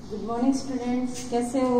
Good morning students, कैसे हो?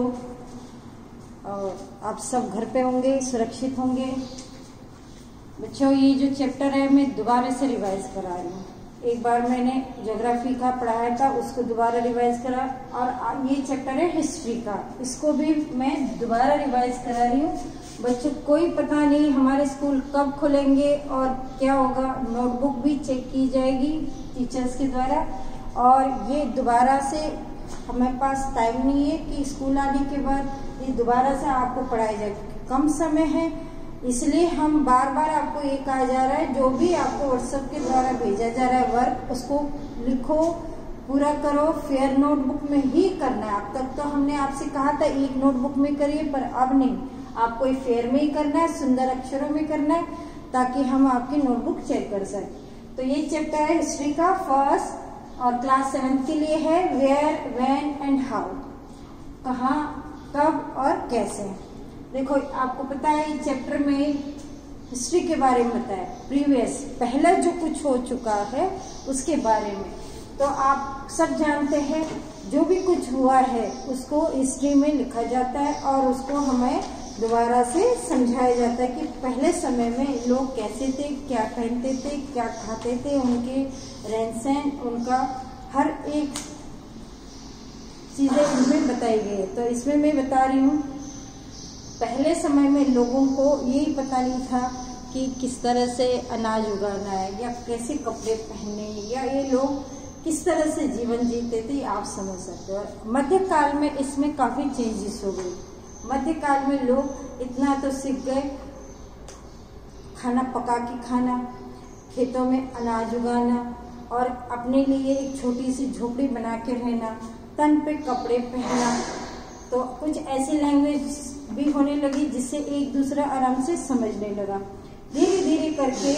आप सब घर पे होंगे, सुरक्षित होंगे। बच्चों, ये जो चैप्टर है मैं दोबारा से रिवाइज करा रही हूँ। एक बार मैंने ज्योग्राफी का पढ़ाया था, उसको दोबारा रिवाइज करा, और ये चैप्टर है हिस्ट्री का, इसको भी मैं दोबारा रिवाइज करा रही हूँ। बच्चों, कोई पता नहीं हमारे स्कूल कब खुलेंगे और क्या होगा। नोटबुक भी चेक की जाएगी टीचर्स के द्वारा, और ये दोबारा से हमारे पास टाइम नहीं है कि स्कूल आने के बाद ये दोबारा से आपको पढ़ाई जाए। कम समय है, इसलिए हम बार बार आपको ये कहा जा रहा है, जो भी आपको व्हाट्सएप के द्वारा भेजा जा रहा है वर्क, उसको लिखो, पूरा करो। फेयर नोटबुक में ही करना है। अब तक तो हमने आपसे कहा था एक नोटबुक में करिए, पर अब नहीं, आपको ये फेयर में ही करना है, सुंदर अक्षरों में करना है, ताकि हम आपकी नोटबुक चेक कर सकें। तो ये चैप्टर है हिस्ट्री का फर्स्ट, और क्लास 7 के लिए है वेयर, व्हेन एंड हाउ, कहाँ, कब और कैसे। देखो, आपको पता है ये चैप्टर में हिस्ट्री के बारे में बताया, प्रीवियस, पहले जो कुछ हो चुका है उसके बारे में। तो आप सब जानते हैं जो भी कुछ हुआ है उसको हिस्ट्री में लिखा जाता है, और उसको हमें दोबारा से समझाया जाता है कि पहले समय में लोग कैसे थे, क्या पहनते थे, क्या खाते थे, उनके रहन सहन, उनका हर एक चीजें इनमें बताई गई है। तो इसमें मैं बता रही हूँ, पहले समय में लोगों को यही पता नहीं था कि किस तरह से अनाज उगाना है, या कैसे कपड़े पहनने, या ये लोग किस तरह से जीवन जीते थे, आप समझ सकते हो। मध्यकाल में इसमें काफी चेंजेस हो गई। मध्यकाल में लोग इतना तो सीख गए, खाना पका के खाना, खेतों में अनाज उगाना, और अपने लिए एक छोटी सी झोपड़ी बना के रहना, तन पे कपड़े पहनना। तो कुछ ऐसी लैंग्वेज भी होने लगी जिससे एक दूसरा आराम से समझने लगा। धीरे धीरे करके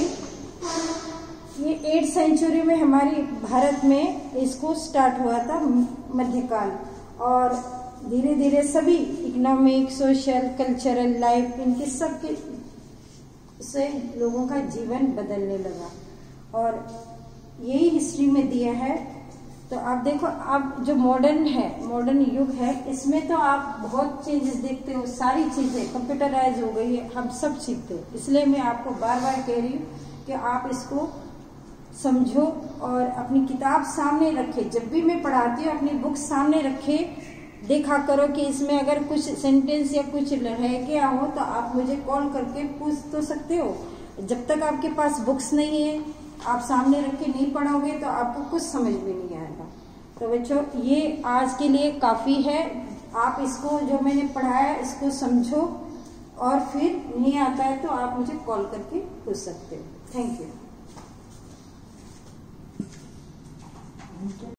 ये 8th सेंचुरी में हमारी भारत में इसको स्टार्ट हुआ था मध्यकाल, और धीरे धीरे सभी इकोनॉमिक, सोशल, कल्चरल लाइफ, इनके सब के से लोगों का जीवन बदलने लगा, और यही हिस्ट्री में दिया है। तो आप देखो, अब जो मॉडर्न है, मॉडर्न युग है, इसमें तो आप बहुत चेंजेस देखते हो, सारी चीजें कंप्यूटराइज हो गई है, हम सब सीखते हो। इसलिए मैं आपको बार बार कह रही हूँ कि आप इसको समझो और अपनी किताब सामने रखे। जब भी मैं पढ़ाती हूँ अपनी बुक सामने रखे, देखा करो कि इसमें अगर कुछ सेंटेंस या कुछ रह गया हो तो आप मुझे कॉल करके पूछ तो सकते हो। जब तक आपके पास बुक्स नहीं है, आप सामने रख के नहीं पढ़ोगे तो आपको कुछ समझ में नहीं आएगा। तो बच्चों, ये आज के लिए काफी है। आप इसको, जो मैंने पढ़ाया, इसको समझो, और फिर नहीं आता है तो आप मुझे कॉल करके पूछ सकते हो। Thank you.